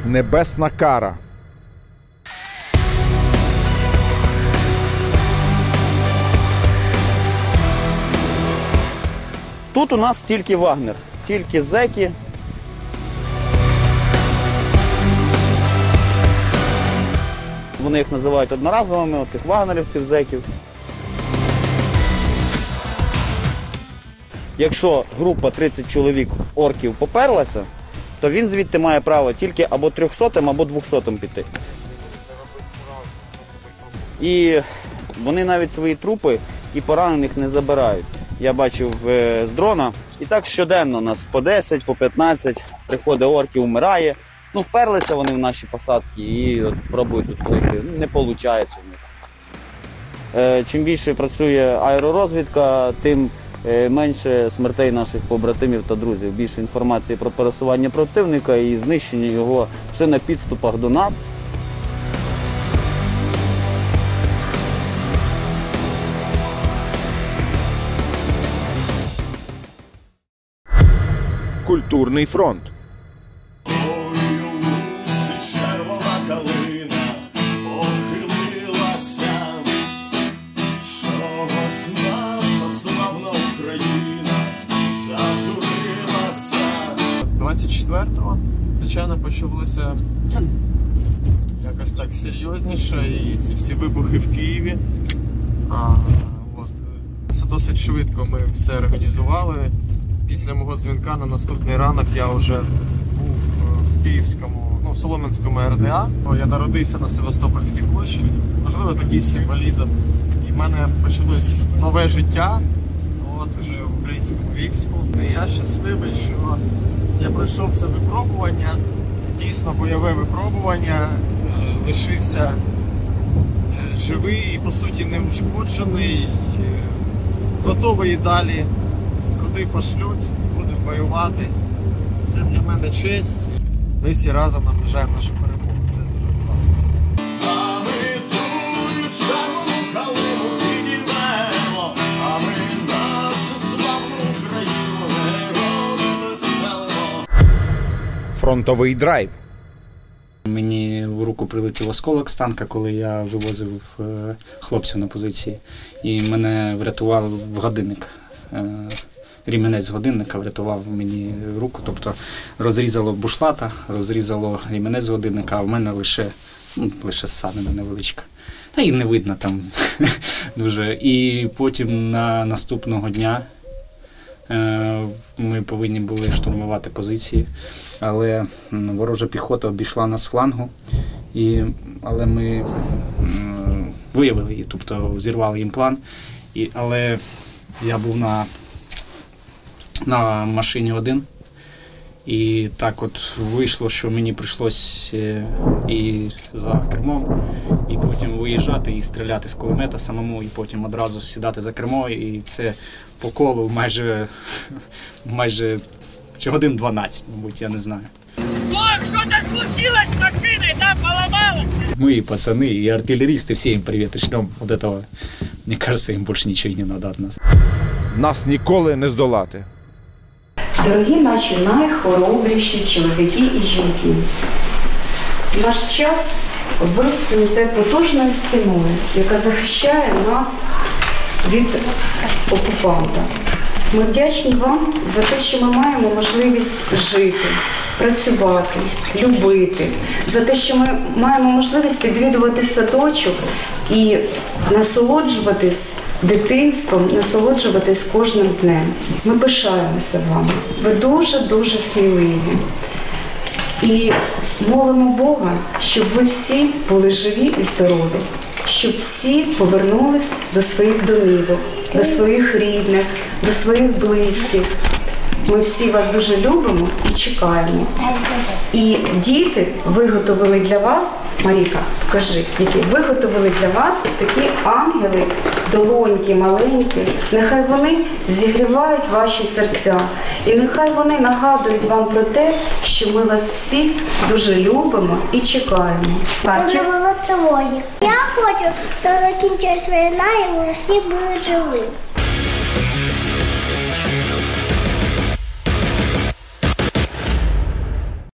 Небесна кара. Тут у нас тільки Вагнер, тільки зеки. Вони їх називають одноразовими, оцих вагнерівців, зеків. Якщо група 30 чоловік орків поперлася, то він звідти має право тільки або 300-м, або 200-м піти. І вони навіть свої трупи і поранених не забирають. Я бачив з дрона. І так щоденно нас по 10, по 15 приходить орків, вмирає. Ну, вперлися вони в наші посадки і от пробують тут пройти. Не виходить в них. Чим більше працює аеророзвідка, тим менше смертей наших побратимів та друзів. Більше інформації про пересування противника і знищення його ще на підступах до нас. Культурний фронт. Звичайно, почалося якось так серйозніше, і ці всі вибухи в Києві. Це досить швидко ми все організували. Після мого дзвінка на наступний ранок я вже був в Київському, в Солом'янському РДА. Я народився на Севастопольській площі, можливо, такий символізм. І в мене почалось нове життя, вже в українському війську. І я щасливий, що я пройшов це випробування, дійсно бойове випробування, лишився живий і, по суті, неушкоджений, готовий і далі, куди пошлють, будемо воювати. Це для мене честь. Ми всі разом наближаємо нашу перемогу, це дуже класно. Фронтовий драйв. Мені в руку прилетів осколок з танка, коли я вивозив хлопців на позиції. І мене врятував годинник. Ріменець годинника врятував мені руку. Тобто розрізало бушлата, розрізало ріменець годинника, а в мене лише ссадина невеличка. Та і не видно там дуже. І потім наступного дня ми повинні були штурмувати позиції, але ворожа піхота обійшла нас з флангу, але ми виявили її, тобто зірвали їм план. Але я був на машині один, і так от вийшло, що мені прийшлось і за кермом, і потім виїжджати і стріляти з кулемета самому, і потім одразу сідати за кермо, і це по колу майже годин 12, мабуть, я не знаю. Что-то случилось с машиной, да, поломалось? Мы и пацаны, и артиллеристы, все им привет и шлем. Вот этого, мне кажется, им больше ничего не надо от нас. Нас ніколи не здолати. Дорогі наші найхоробріші чоловіки і жінки, в наш час ви стоїте потужною стіною, яка захищає нас від окупанта. Ми вдячні вам за те, що ми маємо можливість жити, працювати, любити, за те, що ми маємо можливість відвідувати садочок і насолоджуватись дитинством, насолоджуватись кожним днем. Ми пишаємося вами. Ви дуже-дуже сміливі. І молимо Бога, щоб ви всі були живі і здорові, щоб всі повернулись до своїх домівок, до своїх рідних, до своїх близьких. Ми всі вас дуже любимо і чекаємо. І діти виготовили для вас, Маріка, покажи, які виготовили для вас такі ангели, долонькі, маленькі. Нехай вони зігрівають ваші серця. І нехай вони нагадують вам про те, що ми вас всі дуже любимо і чекаємо. Щоб не було тривоги. Я хочу, щоб закінчилась війна і ви всі були живі.